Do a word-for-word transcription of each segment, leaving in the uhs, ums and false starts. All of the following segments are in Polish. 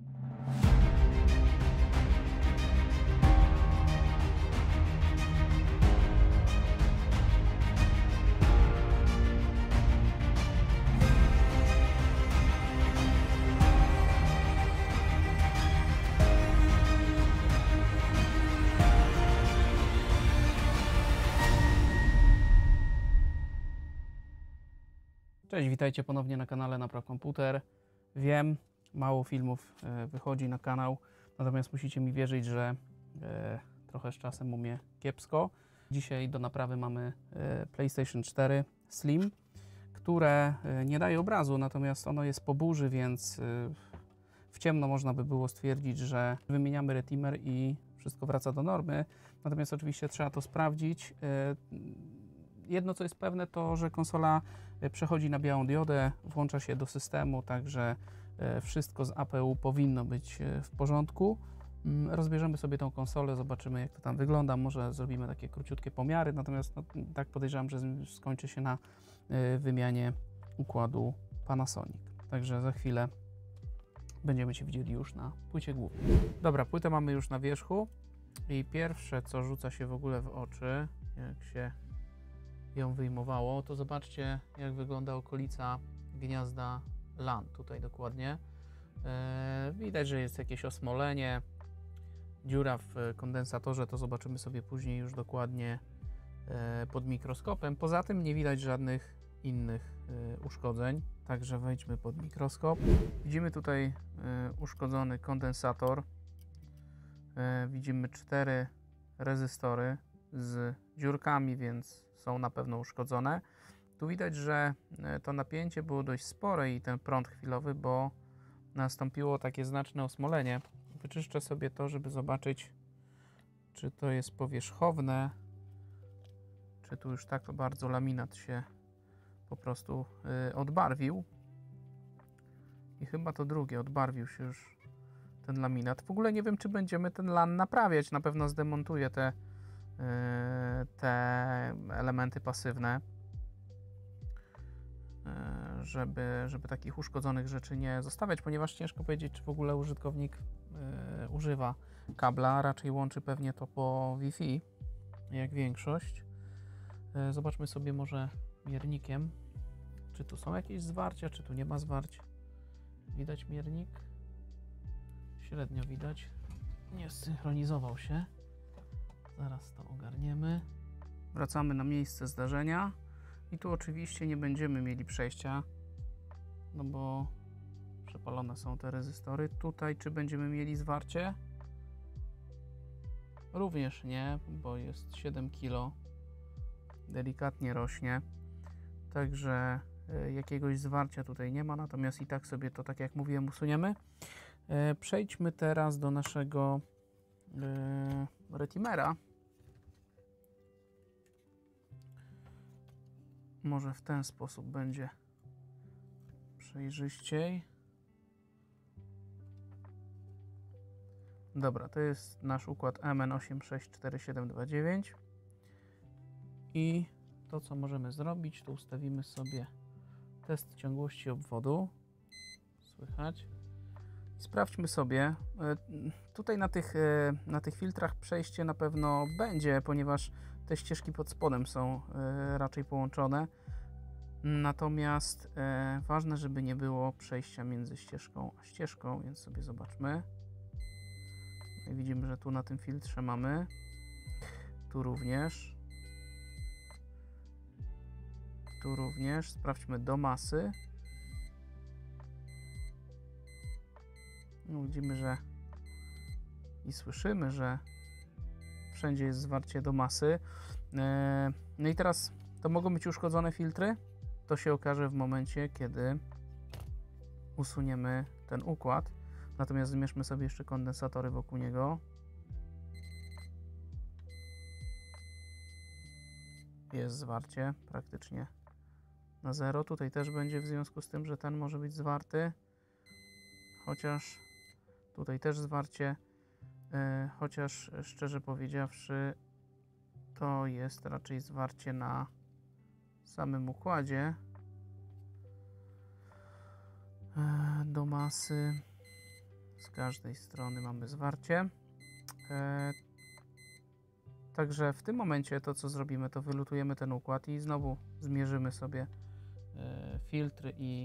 Cześć, witajcie ponownie na kanale Napraw Komputer. Wiem, mało filmów wychodzi na kanał, natomiast musicie mi wierzyć, że trochę z czasem u mnie kiepsko. Dzisiaj do naprawy mamy PlayStation cztery Slim, które nie daje obrazu, natomiast ono jest po burzy, więc w ciemno można by było stwierdzić, że wymieniamy retimer i wszystko wraca do normy. Natomiast oczywiście trzeba to sprawdzić. Jedno, co jest pewne, to że konsola przechodzi na białą diodę, włącza się do systemu, także wszystko z A P U powinno być w porządku. Rozbierzemy sobie tą konsolę, zobaczymy, jak to tam wygląda, może zrobimy takie króciutkie pomiary, natomiast no, tak podejrzewam, że skończy się na wymianie układu Panasonic. Także za chwilę będziemy się widzieli już na płycie głównej. Dobra, płytę mamy już na wierzchu i pierwsze, co rzuca się w ogóle w oczy, jak się ją wyjmowało, to zobaczcie, jak wygląda okolica gniazda LAN, tutaj dokładnie. E, widać, że jest jakieś osmolenie, dziura w kondensatorze, to zobaczymy sobie później już dokładnie e, pod mikroskopem. Poza tym nie widać żadnych innych e, uszkodzeń, także wejdźmy pod mikroskop. Widzimy tutaj e, uszkodzony kondensator, e, widzimy cztery rezystory z dziurkami, więc są na pewno uszkodzone. Tu widać, że to napięcie było dość spore i ten prąd chwilowy, bo nastąpiło takie znaczne osmolenie. Wyczyszczę sobie to, żeby zobaczyć, czy to jest powierzchowne, czy tu już tak bardzo laminat się po prostu odbarwił. I chyba to drugie, odbarwił się już ten laminat. W ogóle nie wiem, czy będziemy ten LAN naprawiać. Na pewno zdemontuję te te elementy pasywne, żeby, żeby takich uszkodzonych rzeczy nie zostawiać, ponieważ ciężko powiedzieć, czy w ogóle użytkownik używa kabla, raczej łączy pewnie to po Wi-Fi, jak większość. Zobaczmy sobie może miernikiem, czy tu są jakieś zwarcia, czy tu nie ma zwarć. Widać miernik? Średnio widać. Nie zsynchronizował się. Zaraz to ogarniemy. Wracamy na miejsce zdarzenia i tu oczywiście nie będziemy mieli przejścia, no bo przepalone są te rezystory. Tutaj czy będziemy mieli zwarcie? Również nie, bo jest siedem kilo, delikatnie rośnie, także jakiegoś zwarcia tutaj nie ma, natomiast i tak sobie to, tak jak mówiłem, usuniemy. Przejdźmy teraz do naszego retimera. Może w ten sposób będzie przejrzyściej. Dobra, to jest nasz układ M N osiem sześć cztery siedem dwa dziewięć i to, co możemy zrobić, to ustawimy sobie test ciągłości obwodu. Słychać? Sprawdźmy sobie. Tutaj na tych, na tych filtrach przejście na pewno będzie, ponieważ te ścieżki pod spodem są raczej połączone. Natomiast ważne, żeby nie było przejścia między ścieżką a ścieżką, więc sobie zobaczmy. I widzimy, że tu na tym filtrze mamy. Tu również. Tu również. Sprawdźmy do masy. No, widzimy, że i słyszymy, że wszędzie jest zwarcie do masy. No i teraz to mogą być uszkodzone filtry. To się okaże w momencie, kiedy usuniemy ten układ. Natomiast zmierzmy sobie jeszcze kondensatory wokół niego. Jest zwarcie praktycznie na zero. Tutaj też będzie w związku z tym, że ten może być zwarty. Chociaż tutaj też zwarcie. Chociaż szczerze powiedziawszy, to jest raczej zwarcie na samym układzie do masy. z każdej strony mamy zwarcie. E, także w tym momencie to, co zrobimy, to wylutujemy ten układ i znowu zmierzymy sobie e, filtry i,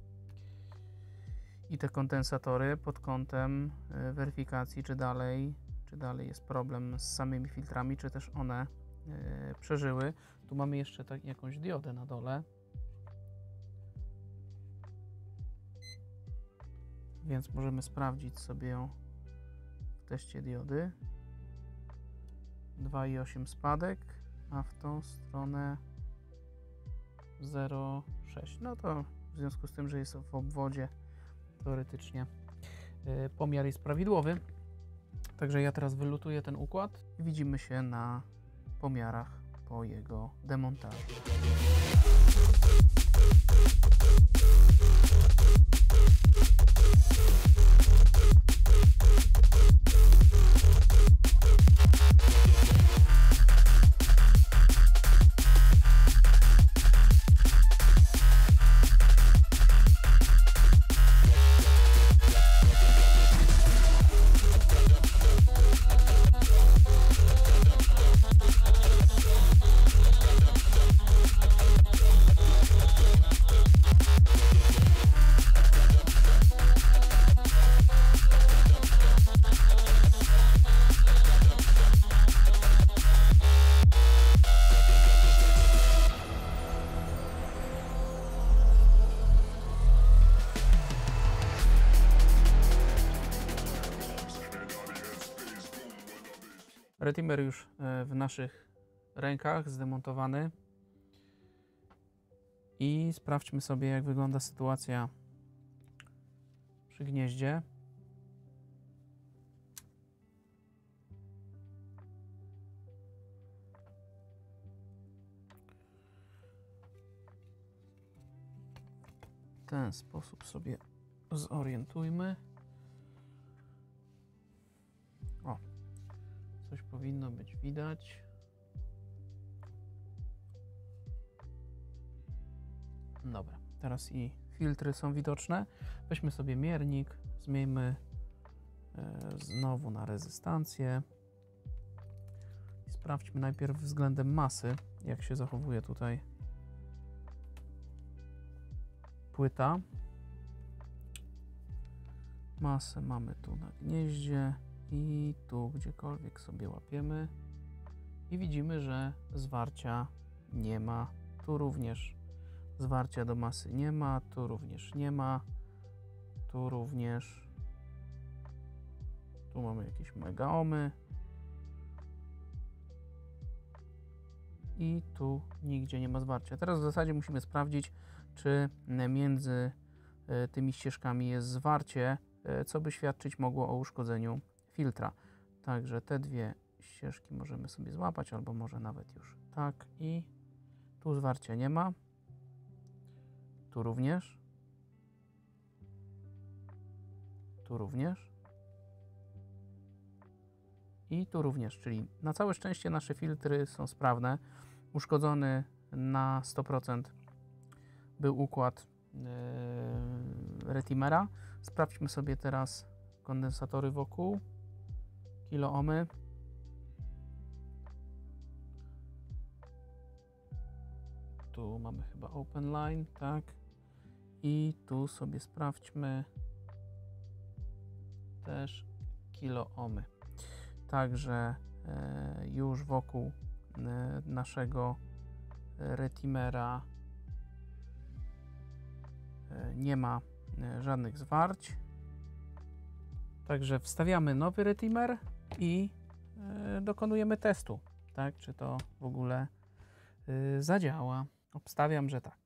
i te kondensatory pod kątem e, weryfikacji, czy dalej, czy dalej jest problem z samymi filtrami, czy też one e, przeżyły. Tu mamy jeszcze tak, jakąś diodę na dole. Więc możemy sprawdzić sobie ją w teście diody. dwa i osiem spadek, a w tą stronę zero przecinek sześć. No to w związku z tym, że jest w obwodzie, teoretycznie yy, pomiar jest prawidłowy. Także ja teraz wylutuję ten układ i widzimy się na pomiarach po jego demontażu. Retimer już w naszych rękach, zdemontowany. I sprawdźmy sobie, jak wygląda sytuacja przy gnieździe. W ten sposób sobie zorientujmy. O, coś powinno być widać. Dobra, teraz i filtry są widoczne. Weźmy sobie miernik, zmieńmy e, znowu na rezystancję. I sprawdźmy najpierw względem masy, jak się zachowuje tutaj płyta. Masę mamy tu na gnieździe i tu gdziekolwiek sobie łapiemy i widzimy, że zwarcia nie ma. Tu również zwarcia do masy nie ma, tu również nie ma, tu również, tu mamy jakieś megaomy i tu nigdzie nie ma zwarcia. Teraz w zasadzie musimy sprawdzić, czy między tymi ścieżkami jest zwarcie, co by świadczyć mogło o uszkodzeniu filtra. Także te dwie ścieżki możemy sobie złapać, albo może nawet już tak, i tu zwarcia nie ma. Tu również. Tu również. I tu również, czyli na całe szczęście nasze filtry są sprawne. Uszkodzony na sto procent był układ yy, retimera. Sprawdźmy sobie teraz kondensatory wokół. Kiloohmy. Tu mamy chyba open line, tak. I tu sobie sprawdźmy też kiloohmy. Także e, już wokół e, naszego retimera e, nie ma e, żadnych zwarć. Także wstawiamy nowy retimer i e, dokonujemy testu, tak, czy to w ogóle e, zadziała. Obstawiam, że tak.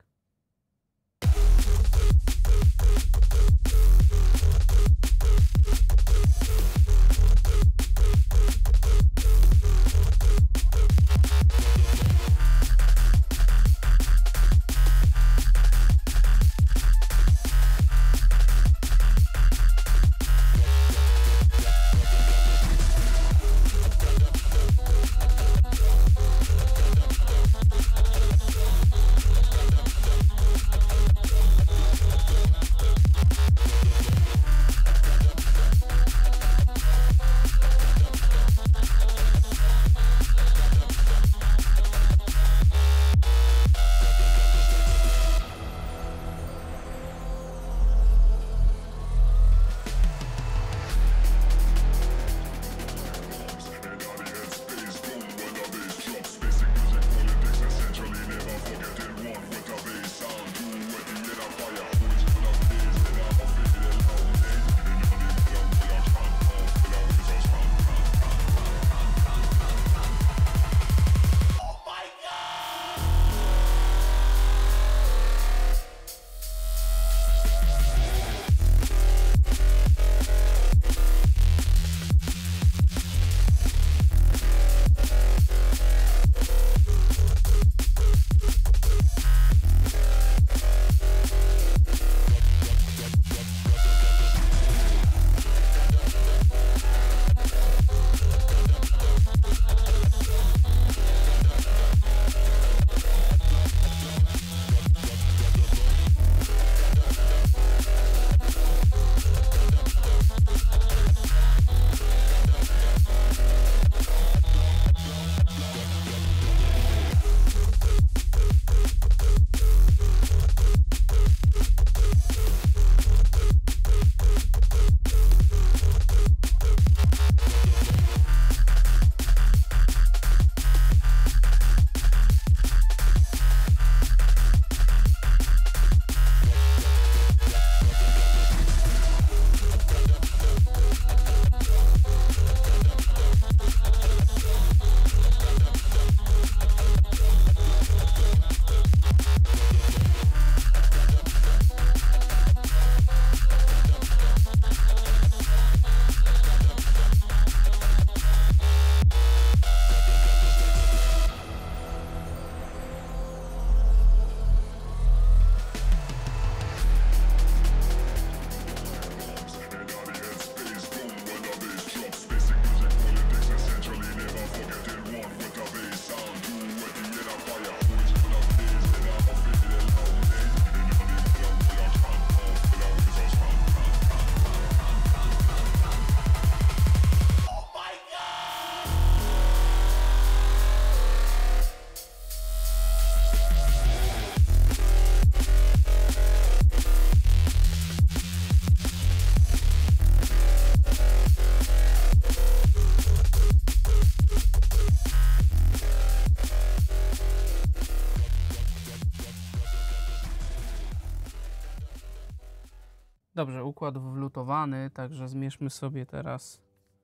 Dobrze, układ wlutowany, także zmierzmy sobie teraz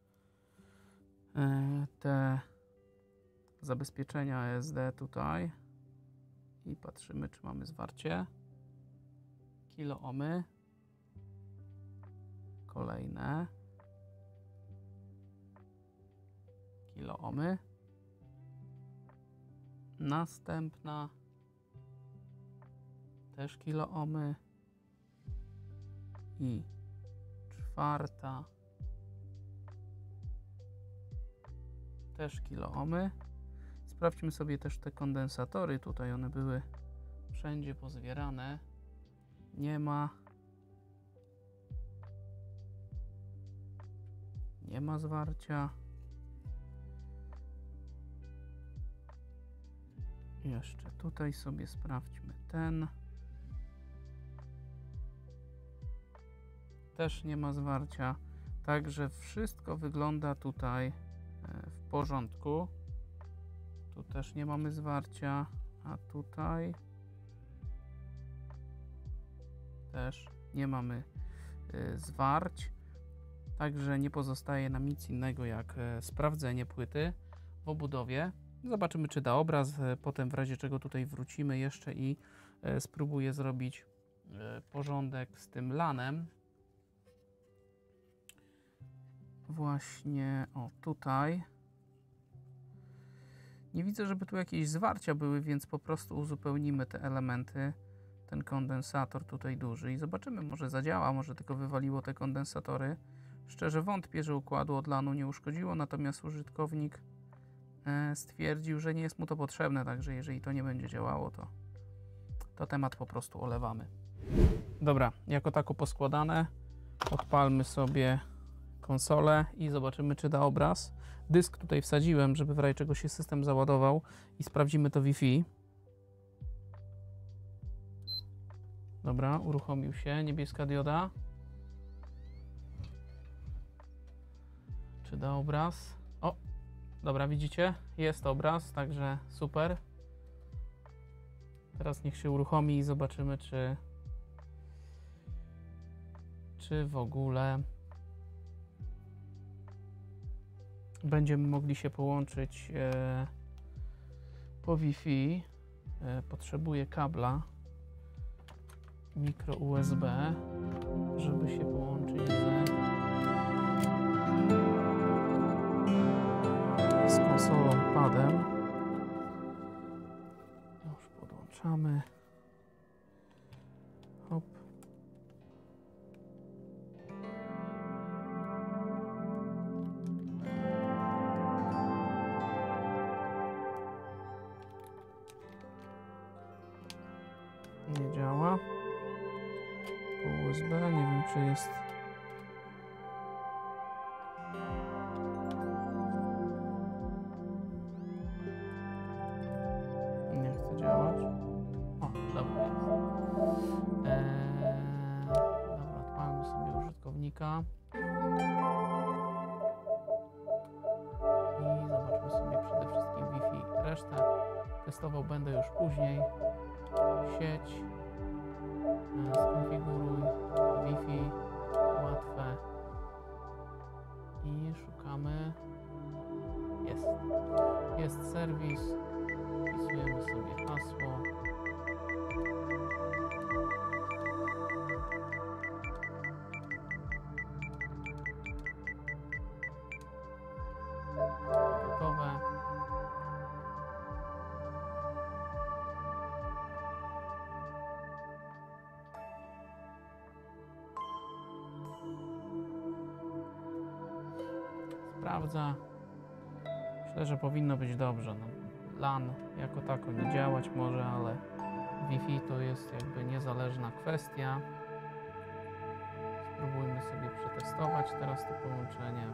te zabezpieczenia E S D tutaj i patrzymy, czy mamy zwarcie. Kiloohmy. Kolejne. Kiloohmy. Następna. Też kiloohmy. I czwarta. Też kiloohmy. Sprawdźmy sobie też te kondensatory. Tutaj one były wszędzie pozbierane. Nie ma. Nie ma zwarcia. Jeszcze tutaj sobie sprawdźmy ten. Też nie ma zwarcia. Także wszystko wygląda tutaj w porządku. Tu też nie mamy zwarcia, a tutaj też nie mamy y, zwarć. Także nie pozostaje nam nic innego jak y, sprawdzenie płyty w obudowie. Zobaczymy, czy da obraz. Y, potem w razie czego tutaj wrócimy jeszcze i y, spróbuję zrobić y, porządek z tym lanem. Właśnie, o tutaj. Nie widzę, żeby tu jakieś zwarcia były, więc po prostu uzupełnimy te elementy. Ten kondensator tutaj duży i zobaczymy, może zadziała, może tylko wywaliło te kondensatory. Szczerze wątpię, że układu od lanu nie uszkodziło, natomiast użytkownik e, stwierdził, że nie jest mu to potrzebne, także jeżeli to nie będzie działało, to, to temat po prostu olewamy. Dobra, jako tako poskładane, odpalmy sobie konsolę i zobaczymy, czy da obraz. Dysk tutaj wsadziłem, żeby w razie czego się system załadował i sprawdzimy to Wi-Fi. Dobra, uruchomił się, niebieska dioda. Czy da obraz? O, dobra, widzicie? Jest obraz, także super. Teraz niech się uruchomi i zobaczymy, czy czy w ogóle będziemy mogli się połączyć e, po Wi-Fi. E, potrzebuję kabla mikro U S B, żeby się połączyć z, z konsolą padem. Już podłączamy. Hop. Nie działa. Po U S B, nie wiem, czy jest. Nie chce działać. O, dobra jest. Eee, dobra, odpalmy sobie użytkownika. I zobaczmy sobie przede wszystkim Wi-Fi. Resztę testował będę już później. Sieć. Skonfiguruj Wi-Fi, łatwe i szukamy. Jest. Jest serwis. Wpisujemy sobie hasło. Gotowe. Sprawdza. Myślę, że powinno być dobrze. No, LAN jako tako nie działać może, ale Wi-Fi to jest jakby niezależna kwestia. Spróbujmy sobie przetestować teraz to połączenie.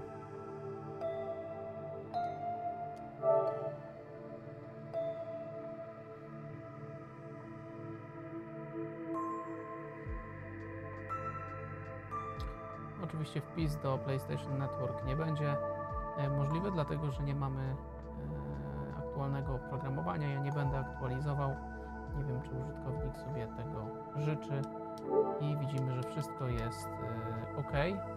Oczywiście wpis do PlayStation Network nie będzie możliwy, dlatego że nie mamy aktualnego oprogramowania. Ja nie będę aktualizował. Nie wiem, czy użytkownik sobie tego życzy. I widzimy, że wszystko jest OK.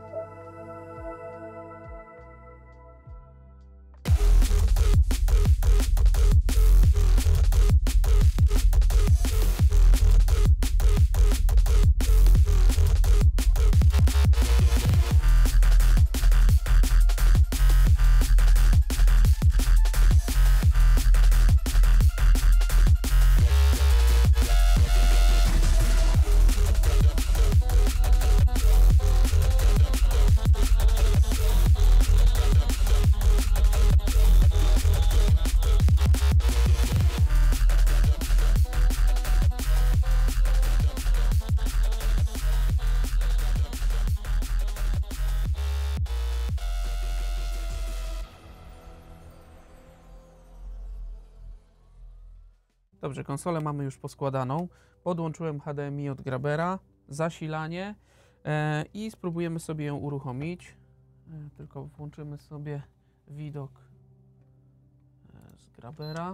Dobrze, konsolę mamy już poskładaną. Podłączyłem H D M I od Grabera, zasilanie e, i spróbujemy sobie ją uruchomić. E, tylko włączymy sobie widok e, z Grabera.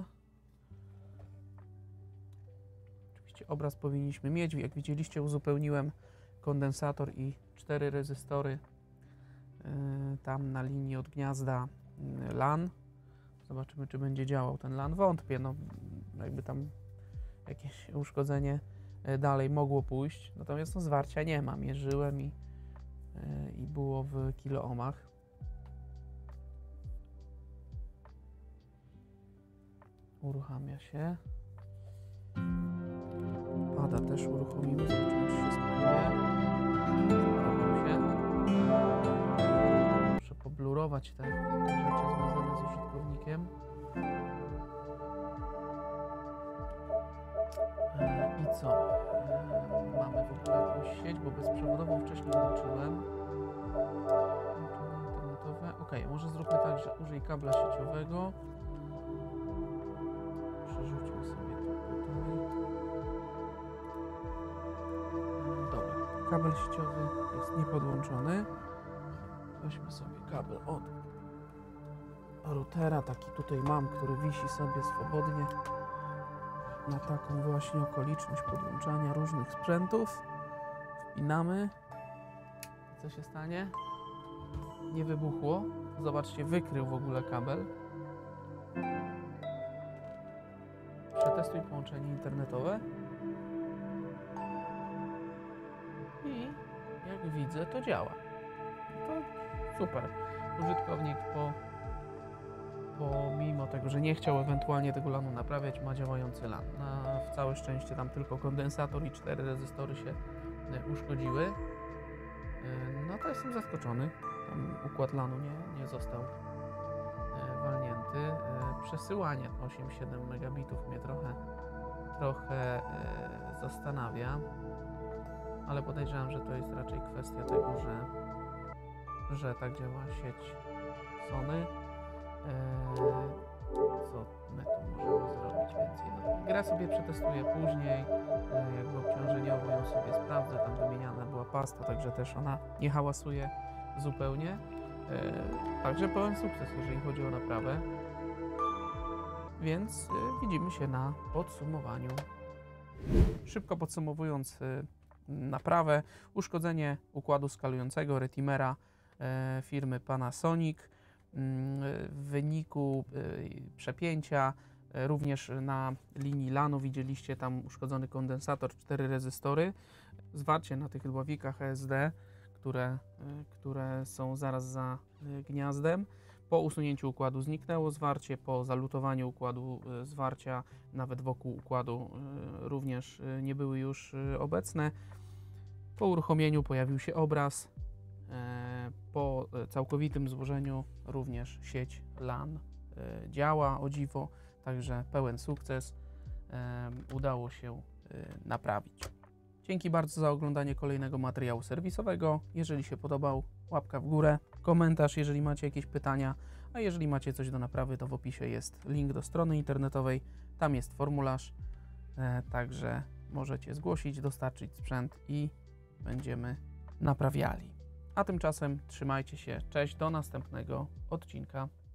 Oczywiście obraz powinniśmy mieć. Jak widzieliście, uzupełniłem kondensator i cztery rezystory e, tam na linii od gniazda LAN. Zobaczymy, czy będzie działał ten LAN. Wątpię, no jakby tam jakieś uszkodzenie dalej mogło pójść. Natomiast no, zwarcia nie ma. Mierzyłem i, yy, i było w kiloohmach. Uruchamia się. Pada też uruchomimy. Zobaczymy, czy się sprawuje. Sprawdził się. Muszę poblurować te, te rzeczy związane z użytkownikiem. I co? Mamy w ogóle jakąś sieć, bo bezprzewodową wcześniej włączyłem. Włączone internetowe. Ok, może zróbmy tak, że użyj kabla sieciowego. Przerzućmy sobie to tutaj. Dobra, kabel sieciowy jest niepodłączony. Weźmy sobie kabel od routera, taki tutaj mam, który wisi sobie swobodnie na taką właśnie okoliczność podłączania różnych sprzętów. Wpinamy. Co się stanie? Nie wybuchło. Zobaczcie, wykrył w ogóle kabel. Przetestuj połączenie internetowe. I jak widzę, to działa. To super. Użytkownik po pomimo tego, że nie chciał ewentualnie tego lanu naprawiać, ma działający LAN. Na, w całe szczęście tam tylko kondensator i cztery rezystory się e, uszkodziły. E, no to jestem zaskoczony. Tam układ lanu nie, nie został e, walnięty. E, przesyłanie osiem siedem megabitów mnie trochę, trochę e, zastanawia, ale podejrzewam, że to jest raczej kwestia tego, że, że tak działa sieć Sony. Co my tu możemy zrobić więcej? No, grę sobie przetestuję później, jakby obciążeniowo ją sobie sprawdzę, tam wymieniana była pasta, także też ona nie hałasuje zupełnie. Także pełen sukces, jeżeli chodzi o naprawę. Więc widzimy się na podsumowaniu. Szybko podsumowując naprawę, uszkodzenie układu skalującego retimera firmy Panasonic. W wyniku przepięcia również na linii lanu widzieliście tam uszkodzony kondensator, cztery rezystory, zwarcie na tych dławikach E S D, które, które są zaraz za gniazdem. Po usunięciu układu zniknęło zwarcie, po zalutowaniu układu zwarcia nawet wokół układu również nie były już obecne. Po uruchomieniu pojawił się obraz. Po całkowitym złożeniu również sieć LAN działa, o dziwo, także pełen sukces. Udało się naprawić. Dzięki bardzo za oglądanie kolejnego materiału serwisowego. Jeżeli się podobał, łapka w górę, komentarz, jeżeli macie jakieś pytania, a jeżeli macie coś do naprawy, to w opisie jest link do strony internetowej, tam jest formularz, także możecie zgłosić, dostarczyć sprzęt i będziemy naprawiali. A tymczasem trzymajcie się, cześć, do następnego odcinka.